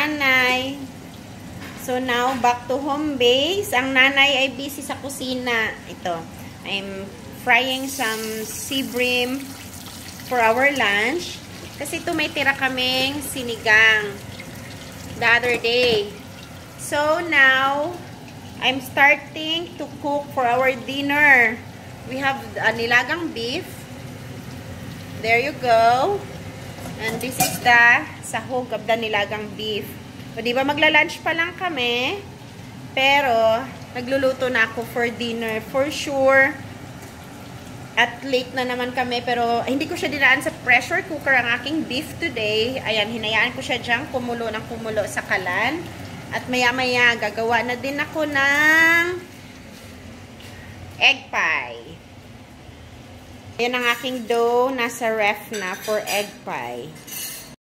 nanay. So now, back to home base. Ang nanay ay busy sa kusina. Ito, I'm frying some sea bream for our lunch. Kasi ito may tira kaming sinigang the other day. So now, I'm starting to cook for our dinner. We have nilagang beef. There you go. And this is the sahog of the nilagang beef. O, diba magla-lunch pa lang kami, pero nagluluto na ako for dinner for sure. At late na naman kami, pero hindi ko siya dinaan sa pressure cooker ang aking beef today. Ayan, hinayaan ko siya dyan, kumulo ng kumulo sa kalan. At maya-maya, gagawa na din ako ng egg pie. Ayan ang aking dough, nasa ref na for egg pie.